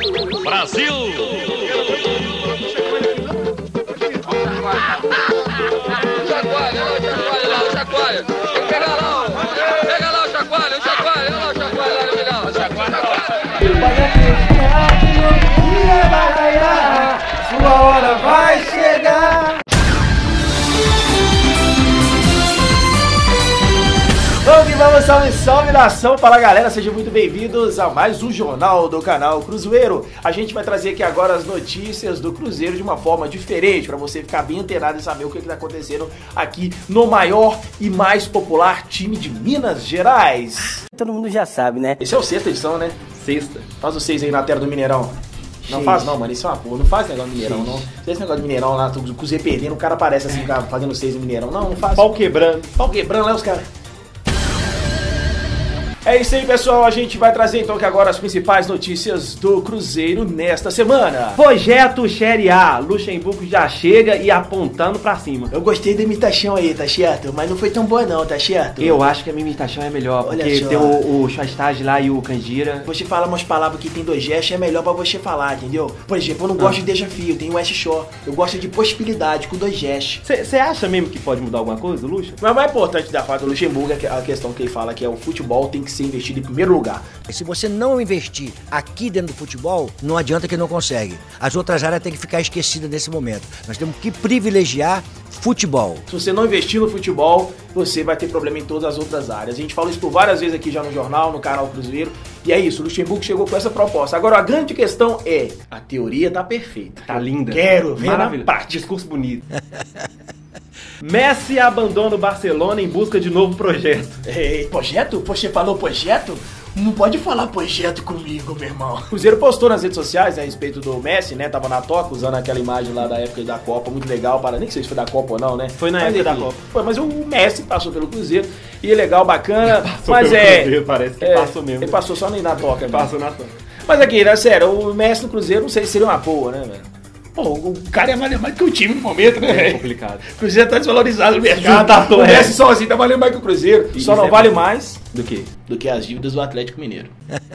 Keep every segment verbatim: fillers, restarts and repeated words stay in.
Brasil! Chacoalha, olha o chacoalha lá, o chacoalha. Tem que pegar lá, ó. Pega lá o chacoalha, o chacoalha, olha lá o chacoalha lá no final. Chacoalha, chacoalha. Sua hora vai chegar. Vamos que vamos, salve, salve nação, fala galera, sejam muito bem-vindos a mais um jornal do canal Cruzeiro. A gente vai trazer aqui agora as notícias do Cruzeiro de uma forma diferente, para você ficar bem antenado e saber o que está acontecendo aqui no maior e mais popular time de Minas Gerais. Todo mundo já sabe, né? Esse é o sexta edição, né? Sexta. Faz o seis aí na tela do Mineirão. Não faz não, mano, isso é uma porra, não faz negócio de Mineirão, não. Esse negócio de Mineirão lá, o Cruzeiro perdendo, o cara aparece assim, fazendo seis no Mineirão. Não, não faz. Pau quebrando. Pau quebrando lá os caras. É isso aí, pessoal, a gente vai trazer então que agora as principais notícias do Cruzeiro nesta semana. Projeto Série A, Luxemburgo já chega e apontando pra cima. Eu gostei da imitação aí, tá certo? Mas não foi tão boa não, tá certo? Eu acho que a minha imitação é melhor, Olha porque só. tem o, o Chastage lá e o Canjira. Você fala umas palavras que tem dois gestos, é melhor pra você falar, entendeu? Por exemplo, eu não gosto de desafio, tem o S-Shore. Eu gosto de possibilidade com dois gestos. Você acha mesmo que pode mudar alguma coisa, Luxa? Mas o mais importante da parte do Luxemburgo é a questão que ele fala que é o futebol tem que ser investido em primeiro lugar. Se você não investir aqui dentro do futebol, não adianta que não consegue. As outras áreas têm que ficar esquecidas nesse momento. Nós temos que privilegiar futebol. Se você não investir no futebol, você vai ter problema em todas as outras áreas. A gente falou isso por várias vezes aqui já no jornal, no canal Cruzeiro. E é isso, o Luxemburgo chegou com essa proposta. Agora a grande questão é, a teoria tá perfeita. Tá linda. Quero ver na prática. Discurso bonito. Messi abandona o Barcelona em busca de novo projeto. Ei, projeto? Você falou projeto? Não pode falar projeto comigo, meu irmão. O Cruzeiro postou nas redes sociais, né, a respeito do Messi, né? Tava na toca usando aquela imagem lá da época da Copa, muito legal, para nem sei se foi da Copa ou não, né? Foi na mas, época enfim, da Copa. Foi, mas o Messi passou pelo Cruzeiro e é legal, bacana. Passou mas pelo é. Cruzeiro, parece que é, passou mesmo. Ele passou só nem na toca, né? Passou na toca. Mas aqui, né, sério, o Messi no Cruzeiro não sei se seria uma boa, né, velho? Pô, o cara é mais, mais que o time no momento, né, É velho? complicado. O Cruzeiro tá desvalorizado no mercado. Tá todo, o Messi é. sozinho tá valendo mais que o Cruzeiro. Isso Só não é vale bom. mais Do que? do que as dívidas do Atlético Mineiro.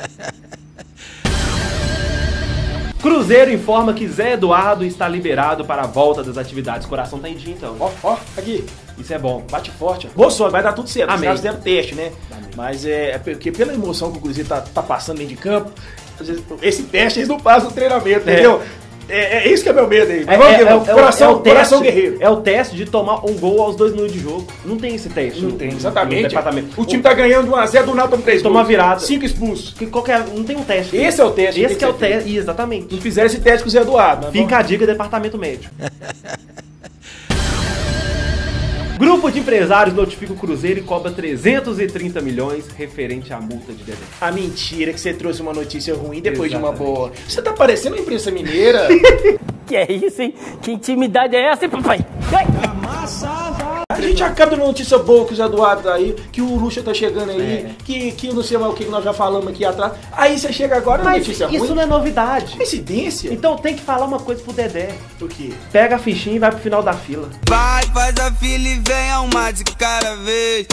Cruzeiro informa que Zé Eduardo está liberado para a volta das atividades. Coração tá em dia, então. Ó, ó, aqui. Isso é bom. Bate forte, ó. Boa sorte, vai dar tudo certo. Os Amém. caras fizeram teste, né? Amém. Mas é, é porque pela emoção que o Cruzeiro tá, tá passando dentro de campo, às vezes, esse teste eles não passam no treinamento, entendeu? É, é isso que é meu medo aí. Mas vamos ver, vamos. coração, é o coração teste, guerreiro. É o teste de tomar um gol aos dois minutos de jogo. Não tem esse teste. Não no- tem, no- exatamente. no departamento. O time tá ganhando de um a zero, do nada toma três Toma gols. virada. Cinco expulsos. Que qualquer, não tem um teste. Esse é o teste. Esse tem que é o ser feito. teste. Exatamente. Não fizeram esse teste com o Zé Eduardo. Mas Fica a dica, departamento médico. Grupo de empresários notifica o Cruzeiro e cobra trezentos e trinta milhões referente à multa de Dedé. A mentira que você trouxe uma notícia ruim depois Exatamente. de uma boa. Você tá parecendo uma imprensa mineira. Que é isso, hein? Que intimidade é essa, hein, papai? Ai! A gente acaba de uma notícia boa que o Zé Eduardo tá aí, que o Luxa tá chegando aí, É. que, que não sei mais o que nós já falamos aqui atrás. Aí você chega agora na Mas notícia isso ruim. não é novidade. Coincidência? Então tem que falar uma coisa pro Dedé. O quê? Pega a fichinha e vai pro final da fila. Vai, faz a fila e venha uma de cada vez.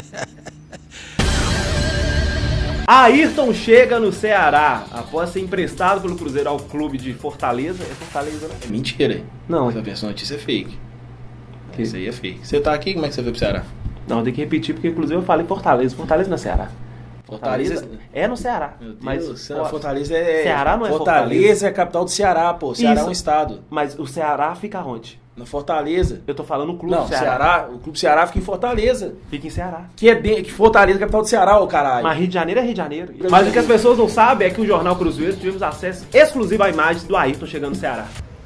Ayrton chega no Ceará após ser emprestado pelo Cruzeiro ao clube de Fortaleza. É Fortaleza, né? É mentira, hein? Não, Essa versão notícia é fake. Isso aí é fake. Você tá aqui, como é que você foi pro Ceará? não, tem que repetir porque inclusive eu falei Fortaleza. Fortaleza não é Ceará. Fortaleza- é no Ceará. Meu Deus, mas Ceará- Fortaleza é... Ceará não é Fortaleza. Fortaleza. é a capital do Ceará, pô. Ceará é um Isso. estado. Mas o Ceará fica onde? Na Fortaleza. Eu tô falando o clube Não, do Ceará. Ceará, o Clube Ceará fica em Fortaleza. Fica em Ceará. Que é de, que Fortaleza é a capital do Ceará, ô caralho. Mas Rio de Janeiro é Rio de Janeiro. Mas o que as pessoas não sabem é que o Jornal Cruzeiro tivemos acesso exclusivo a imagens do Ayrton chegando no Ceará.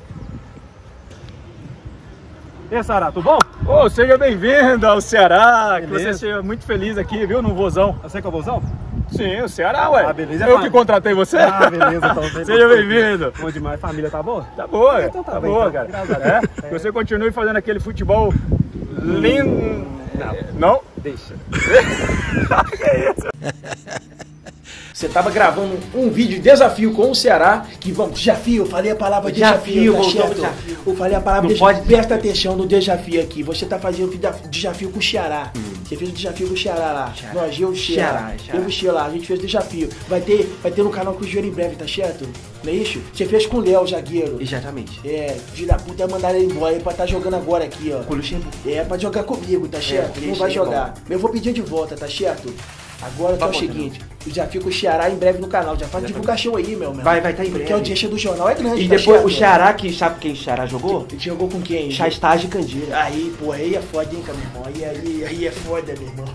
E aí, Ceará, tudo bom? Ô, seja bem-vindo ao Ceará, que Beleza. você seja muito feliz aqui, viu, no vozão. Você que é o vozão? Sim, o Ceará, ué. Ah, beleza, Eu é que fácil. contratei você. Ah, beleza, então. Seja bem-vindo. Bom demais, família tá boa? Tá boa, Então tá tá bem, boa, então. cara. Graças a É? Deus. Que você continue fazendo aquele futebol lindo. Não. Não? Deixa. Você tava gravando um vídeo de desafio com o Ceará, que vamos, desafio, eu falei a palavra desafio, Desafio, tá voltou certo? pro desafio. Eu falei a palavra Não desafio, pode presta atenção no desafio aqui, você tá fazendo o desafio com o Ceará, Hum. você fez o desafio com o Ceará lá, Ceará. nós, eu, o Ceará, Ceará, Ceará. eu, o Ceará lá, a gente fez o desafio, vai ter, vai ter no canal Cruzeiro em breve, tá certo? Não é isso? Você fez com o Léo, zagueiro. Exatamente. É, filho da puta, mandaram ele embora, ele pra tá jogando agora aqui, ó. Com o Luxemburgo. É, pra jogar comigo, tá certo? com Não vai Luxemburgo. jogar. Eu vou pedir de volta, tá certo? Agora que é o Vai seguinte, o desafio com o Ceará em breve no canal. Já faz divulgação aí, meu, meu. Vai, vai tá em Porque breve. a audiência do jornal é grande, E tá depois certo? o Ceará, que sabe quem o Ceará jogou? Ele jogou com quem? Chastagem e Candira. Aí, porra, aí é foda, hein, meu irmão. Aí, aí, aí é foda, meu irmão.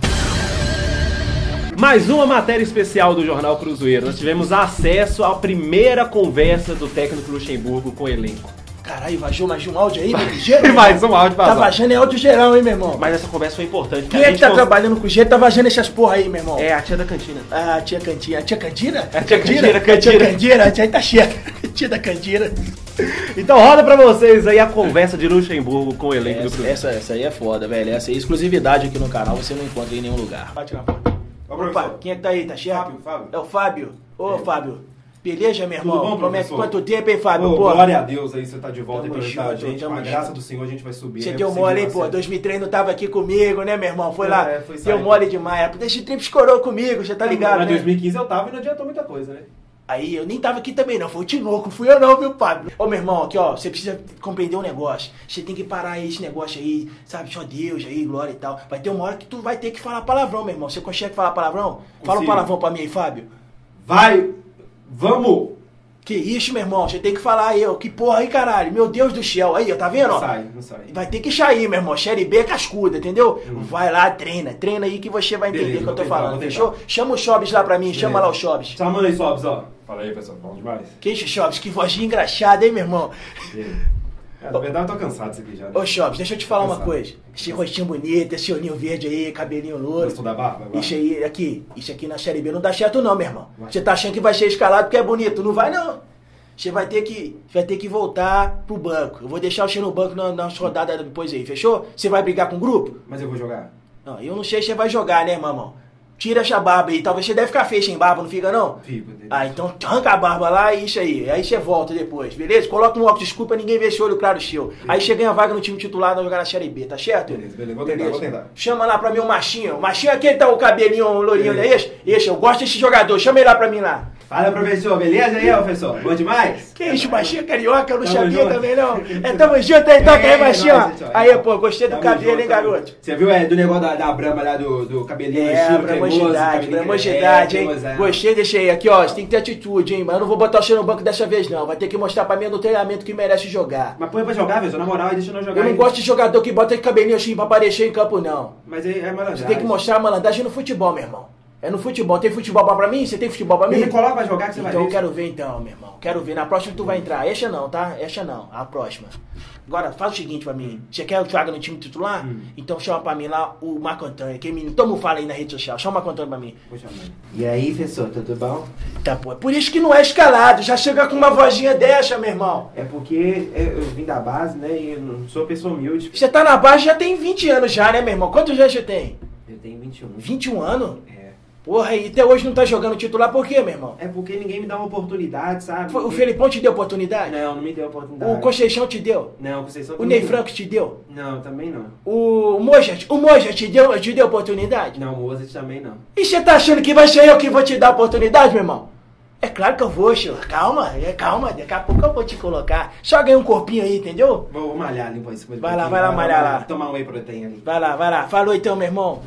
Mais uma matéria especial do Jornal Cruzeiro. Nós tivemos acesso à primeira conversa do técnico Luxemburgo com o elenco. Caralho, vazou mais um áudio aí, meu ligeiro? Mais um áudio Tá vazado. vazando é áudio geral, hein, meu irmão? Mas essa conversa foi importante. Quem a é que gente tá cons- trabalhando com o jeito tá vazando essas porra aí, meu irmão? É a tia da cantina. Ah, a tia Cantina. A tia Candira? É a tia Candira, A tia Candira. Candira, a tia aí tá cheia. Tia da Candira. Então roda pra vocês aí a conversa de Luxemburgo com o elenco do Essa, Cruzeiro. essa, essa aí é foda, velho. Essa aí é exclusividade aqui no canal, você não encontra em nenhum lugar. Vai tirar foto. Opa, quem é que tá aí? Tá cheio? Fábio, Fábio. É o Fábio. Ô, Fábio. Beleza, meu irmão? Tudo bom, Como é que professor? quanto tempo, hein, Fábio? Pô, Pô, glória a Deus aí, você tá de volta Tamo aí pra ajudar a junto, gente. Com tamo a graça junto. do Senhor a gente vai subir. você né? deu Conseguiu mole, hein, uma pô? série. dois mil e três não tava aqui comigo, né, meu irmão? Foi lá, É, foi deu sair. mole demais. Esse trip escorou comigo, você tá ligado, Mas né? dois mil e quinze eu tava e não adiantou muita coisa, né? Aí eu nem tava aqui também não, foi o Tinoco, fui eu não, viu, Fábio? Ô, meu irmão, aqui, ó, você precisa compreender um negócio. Você tem que parar esse negócio aí, sabe? Só Deus aí, glória e tal. Vai ter uma hora que tu vai ter que falar palavrão, meu irmão. Você consegue falar palavrão? Fala um Consigo. palavrão pra mim aí, Fábio. Vai! Vamos! Que isso, meu irmão? Você tem que falar aí, ó. Que porra aí, caralho. Meu Deus do céu. Aí, ó, tá vendo, Não ó? sai, não sai. Vai ter que sair, meu irmão. Série B é cascuda, entendeu? Vai lá, treina. Treina aí que você vai entender Beleza, o que eu tô vou tentar, falando, vou tentar. fechou? Chama o Chobs lá pra mim, chama Beleza. lá o Chobs. Chamando aí, Sobs, ó. Fala aí, pessoal, bom demais. Que isso, Chobs? Que vozinha engraxada, hein, meu irmão? É, na verdade eu tô cansado disso aqui já. Né? Ô, Chobs, deixa eu te falar uma Cansado. coisa. Esse rostinho bonito, esse olhinho verde aí, cabelinho louro. Gostou da barba? Vai. Isso aí, aqui, isso aqui na Série B não dá certo não, meu irmão. Você tá achando que vai ser escalado porque é bonito. Não vai, não. Você vai ter que, vai ter que voltar pro banco. Eu vou deixar você no banco na, nas rodadas depois aí, fechou? Você vai brigar com o grupo? Mas eu vou jogar. Não, eu não sei se você vai jogar, né, mamão? Tira essa barba aí. Talvez você deve ficar feio sem barba, não fica, não? Fico, entendeu? Ah, então arranca a barba lá e isso aí. Aí você volta depois, beleza? Coloca um óculos escuro pra ninguém ver esse olho claro seu. Aí você ganha vaga no time titular pra jogar na Série B, tá certo? Beleza, beleza. Vou tentar, vou tentar. Chama lá pra mim o Machinho. O Machinho é aquele que tá o cabelinho lourinho, não é esse? Esse, eu gosto desse jogador. Chama ele lá pra mim lá. Fala, professor, beleza aí, ó, professor? Bom demais? Que isso, Machinho é carioca? Eu não Tamo sabia junto. também, não. É, tamo junto aí, toca aí, É, Machinho. nóis, tchau. Aí, pô, gostei do Tamo cabelo, junto, hein, tamo garoto? junto. Você viu é, do negócio da, da Brahma lá, do, do cabelinho É, estilo bramosidade, cremoso, cabelinho bramosidade, hein? cremoso, é. Gostei desse aí. Aqui, ó, você tem que ter atitude, hein? Mas eu não vou botar você no banco dessa vez, não. Vai ter que mostrar pra mim no treinamento que merece jogar. Mas põe pra jogar, professor, na moral, e deixa eu não jogar. Eu não ainda. gosto de jogador que bota cabelinho assim pra aparecer em campo, não. Mas é, é malandragem. Você tem que mostrar a malandragem no futebol, meu irmão. É no futebol. Tem futebol bom pra mim? Você tem futebol pra mim? Me coloca pra jogar que você Então vai eu ver. quero ver então, meu irmão. Quero ver. Na próxima tu vai entrar. Essa não, tá? Essa não. A próxima. Agora, faz o seguinte pra mim. Você quer o Thiago no time titular? Hum. Então chama pra mim lá o Marco Antônio. Que menino. Todo mundo fala aí na rede social. Chama o Marco Antônio pra mim. Vou chamar. E aí, professor, tudo bom? Tá, pô. É por isso que não é escalado. Já chega com uma vozinha dessa, meu irmão. É porque eu vim da base, né, e eu não sou pessoa humilde. Você tá na base já tem vinte anos já, né, meu irmão? Quantos anos você tem? Eu tenho vinte e um. vinte e um anos? É. Porra, e até hoje não tá jogando titular por quê, meu irmão? É porque ninguém me dá uma oportunidade, sabe? O Felipão te deu oportunidade? Não, não me deu oportunidade. O Conceição te deu? Não, Conceição O também Ney não. Franco te deu? Não, também não. O Moja, o Moja te deu, te deu oportunidade? Não, o Mozart também não. E você tá achando que vai ser eu que vou te dar oportunidade, meu irmão? É claro que eu vou, senhor. Calma, é calma. Daqui a pouco eu vou te colocar. Só ganha um corpinho aí, entendeu? Vou, vou malhar ali, depois. depois Vai lá, um vai lá pouquinho, malhar lá. Tomar um whey protein ali. Vai lá, vai lá. Falou então, meu irmão.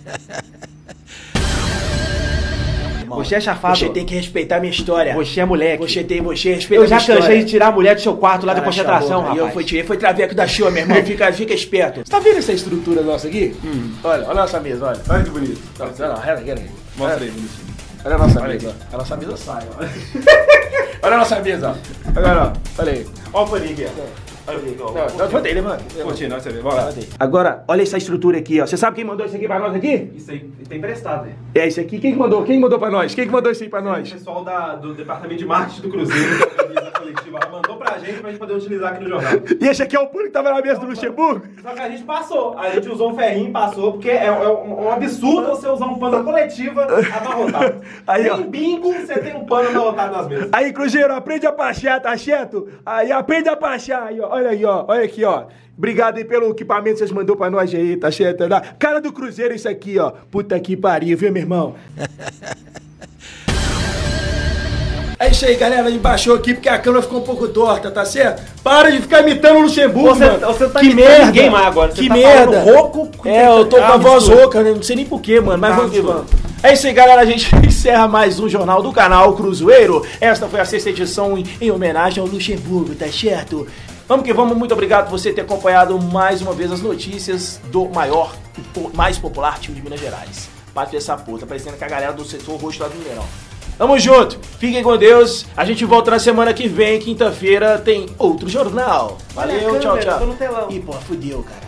Irmão, Você é chafado. Você tem que respeitar a minha história. Você é moleque. Você tem, você respeita Eu já a minha história. cansei de tirar a mulher do seu quarto lá da Cala sua concentração, boca. rapaz. Eu fui, tirei, foi traveco da show, meu irmão. Fica, fica esperto. Você tá vendo essa estrutura nossa aqui? Hum. Olha, olha a nossa mesa, olha. Olha que bonito. Olha lá, olha aqui, olha aqui. Mostra aí, bonitinho. Olha a nossa mesa, ó. A nossa mesa sai, ó. Olha a nossa mesa, ó. Agora, ó. Olha aí. Olha o paninho aqui, ó. Não, foi dele, mano. Continua, você vê. Bora. Agora, olha essa estrutura aqui, ó. Você sabe quem mandou isso aqui pra nós aqui? Isso aí tem emprestado, né? É esse aqui. Quem que mandou? Quem mandou pra nós? Quem que mandou isso aí pra O nós? pessoal da, do departamento de marketing do Cruzeiro, que organiza a coletiva, mandou pra gente pra gente poder utilizar aqui no jornal. E esse aqui é o público que tava na mesa do Luxemburgo? Só que a gente passou. A gente usou um ferrinho e passou, porque é, é um, um absurdo você usar um pano coletiva abarrotado. Aí, ó. Nem bingo você tem um pano abarrotado nas mesas. Aí, Cruzeiro, aprende a pachar, tá certo? Aí, aprende a pachar. Aí, ó. Olha aí, ó. Olha aqui, ó. Obrigado aí pelo equipamento que vocês mandou pra nós aí, tá certo? Cara do Cruzeiro, isso aqui, ó. Puta que pariu, viu, meu irmão? É isso aí, galera. A gente baixou aqui porque a câmera ficou um pouco torta, tá certo? Para de ficar imitando o Luxemburgo, Você- mano. você tá que imitando merda. ninguém mais agora. Você Que tá merda. falando rouco com- É, eu tô com a Ah, voz mistura. rouca, né? Não sei nem porquê, mano. Mas Ah, vamos que mistura. vamos. É isso aí, galera. A gente encerra mais um jornal do canal Cruzeiro. Esta foi a sexta edição em, em homenagem ao Luxemburgo, tá certo? Vamos que vamos. Muito obrigado por você ter acompanhado mais uma vez as notícias do maior, mais popular time de Minas Gerais. Bate dessa puta, parecendo que a galera do setor roxo lá do Mineirão. Tamo junto, fiquem com Deus. A gente volta na semana que vem, quinta-feira, tem outro jornal. Valeu, Olha a tchau, câmera, tchau. tô no telão. Ih, pô, fudeu, cara.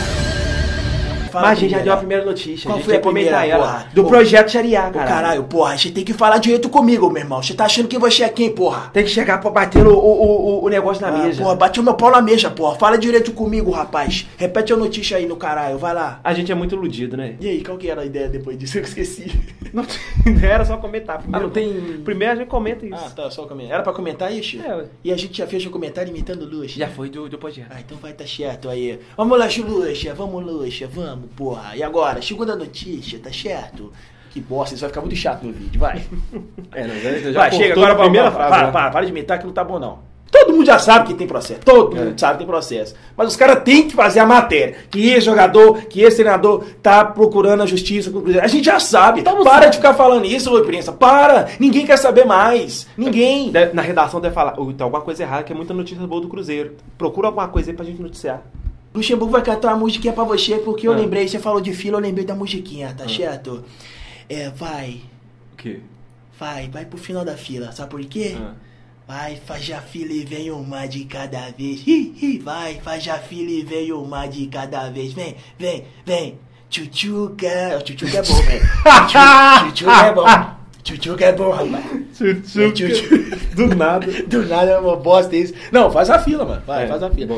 Mas a gente já deu a primeira notícia. Qual a gente foi a ia comentar primeira, ela. porra? Do Pô, projeto Xariá, Ô, cara. caralho, porra, você tem que falar direito comigo, meu irmão. Você tá achando que você é quem, porra? Tem que chegar pra bater o, o, o, o negócio na Ah, mesa. porra, bateu meu pau na mesa, porra. Fala direito comigo, rapaz. Repete a notícia aí no caralho, vai lá. A gente é muito iludido, né? E aí, qual que era a ideia depois disso? Eu esqueci. Não era só comentar. Primeiro, Ah, não tem- Primeiro a gente comenta isso. Ah, tá, só comentar. Era pra comentar isso? É, ué. E a gente já fez o comentário imitando o Luxa. Já foi do, do projeto. Ah, então vai tá certo aí. Vamos lá, Luxa, vamos, Luxa, vamos, porra. E agora, segunda notícia, tá certo? Que bosta, isso vai ficar muito chato no vídeo, vai. É, não, já, Vai, chega cortou agora na pra primeira para, frase. para, né? para, para de imitar que não tá bom não. Todo mundo já sabe que tem processo, todo É. mundo sabe que tem processo. Mas os caras têm que fazer a matéria. Que esse jogador, que esse treinador tá procurando a justiça com o Cruzeiro. A gente já sabe. Todo mundo Para sabe. de ficar falando isso, ô imprensa. Para. Ninguém quer saber mais. Ninguém. Deve- na redação deve falar, "Oh, tem alguma coisa errada, que é muita notícia boa do Cruzeiro. Procura alguma coisa aí pra gente noticiar." Luxemburgo vai cantar uma musiquinha pra você, porque eu Ah. lembrei, você falou de fila, eu lembrei da musiquinha, tá certo? É, vai, O quê? vai, vai pro final da fila, sabe por quê? Ah. Vai, faz a fila e vem uma de cada vez. Hi, hi, vai, faz a fila e vem uma de cada vez. Vem, vem, vem. Tchutchuca. Tchutchuca é bom, velho. Tchu- Tchutchuca é bom. Tchutchuca é bom, rapaz. Tchutchuca. Tchutchuca. Do nada. Do nada é uma bosta isso. Não, faz a fila, mano. Vai, É. faz a fila.